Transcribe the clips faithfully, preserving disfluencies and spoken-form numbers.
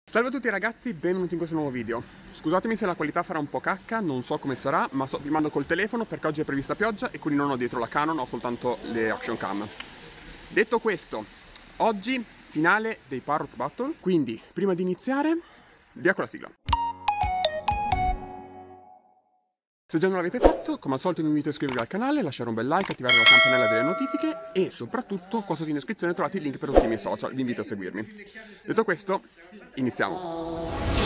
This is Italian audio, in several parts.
Salve a tutti ragazzi, benvenuti in questo nuovo video. Scusatemi se la qualità farà un po' cacca, non so come sarà, ma sto filmando col telefono perché oggi è prevista pioggia e quindi non ho dietro la Canon, ho soltanto le action cam. Detto questo, oggi finale dei Parrot Battle, quindi prima di iniziare, via con la sigla. Se già non l'avete fatto, come al solito vi invito a iscrivervi al canale, lasciare un bel like, attivare la campanella delle notifiche e soprattutto qua sotto in descrizione trovate il link per tutti i miei social, vi invito a seguirmi. Detto questo, iniziamo!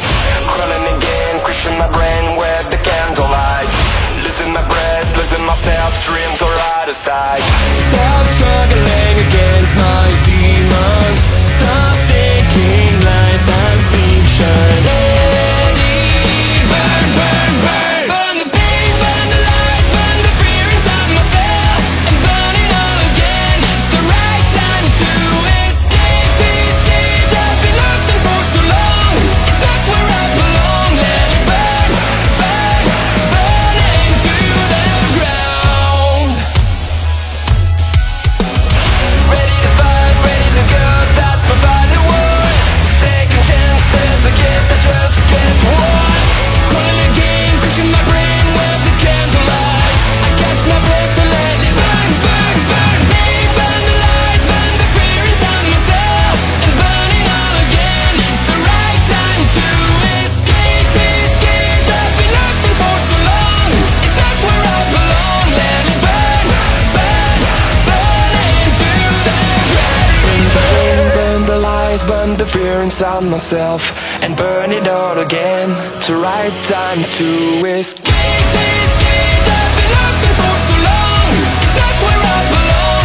Burn the fear inside myself and burn it all again. It's the right time to escape this cage I've been looking for so long. It's not where I belong.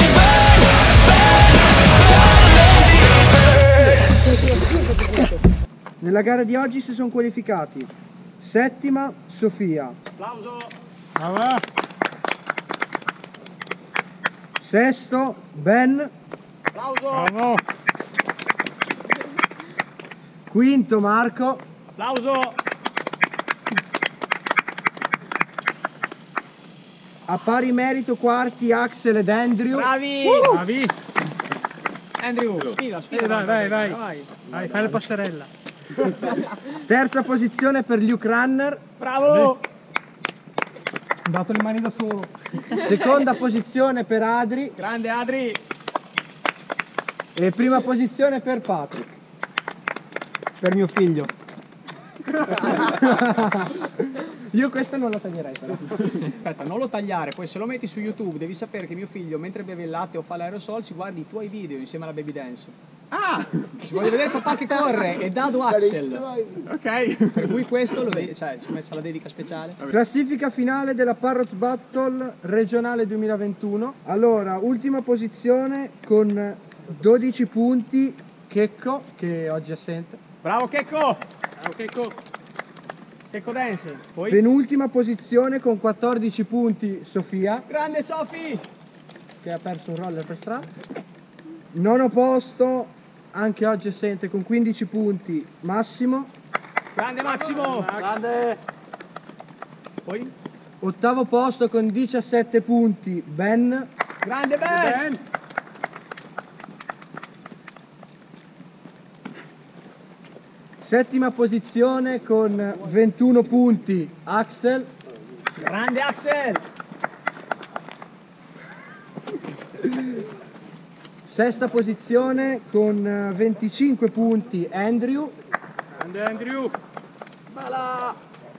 Let me burn, burn, burn. Nella gara di oggi si sono qualificati settima Sofia, applauso, brava. Sesto Ben, applauso, bravo. Quinto Marco, applauso, a pari merito quarti Axel ed Andrew, bravi, uh! bravi. Andrew, sfida, sfida, eh, vai, vai, vai, vai, vai, fai la passerella. Terza posizione per Luke Runner, bravo, ho dato le mani da solo. Seconda posizione per Adri, Grande Adri, e prima posizione per Patrick, per mio figlio. Io questa non la taglierei però. Aspetta, non lo tagliare, poi se lo metti su YouTube devi sapere che mio figlio mentre beve il latte o fa l'aerosol si guarda i tuoi video insieme alla baby dance. Ah! Si vuole vedere papà che corre e Dado Axel. Ok. Per cui questo lo devi, cioè c'è la dedica speciale. Classifica finale della Parrot Battle regionale duemilaventuno. Allora, ultima posizione con dodici punti Checco, che oggi è assente. Bravo Checco! Bravo Checco! Checco Dance! Poi? Penultima posizione con quattordici punti Sofia, Grande Sofi! che ha perso un roller per strada. Nono posto, anche oggi assente, con quindici punti Massimo. Grande Massimo! Grande! Poi? Ottavo posto con diciassette punti Ben. Grande Ben! Settima posizione con ventuno punti Axel. Grande Axel! Sesta posizione con venticinque punti Andrew. Grande Andrew! Bala!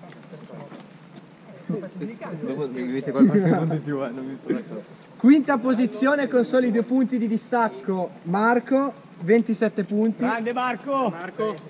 Quinta posizione con soli due punti di distacco Marco, ventisette punti. Grande Marco! Marco!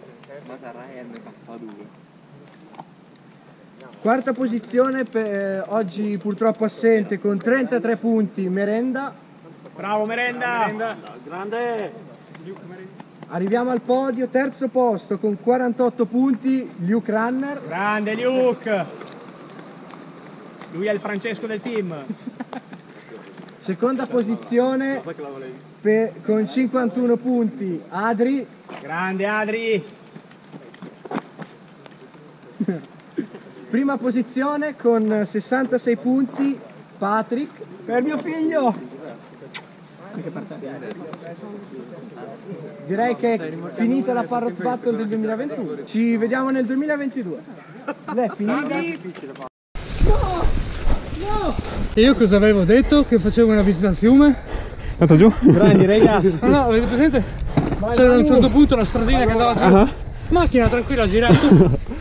Quarta posizione per, eh, oggi purtroppo assente con trentatré punti Merenda. Bravo Merenda! Merenda. Grande! Arriviamo al podio, terzo posto con quarantotto punti Luke Runner. Grande Luke! Lui è il Francesco del team. Seconda posizione per, con cinquantuno punti Adri. Grande Adri! Prima posizione con sessantasei punti Patrick. Per mio figlio! Anche per te. Direi che è finita la Parrots Battle del duemilaventuno. Ci vediamo nel duemilaventidue. L'è finita? E io cosa avevo detto? Che facevo una visita al fiume? Andato giù? Grandi ragazzi. No, no, avete presente? C'era a un certo punto la stradina che andava giù. Uh-huh. Macchina tranquilla, girare tu.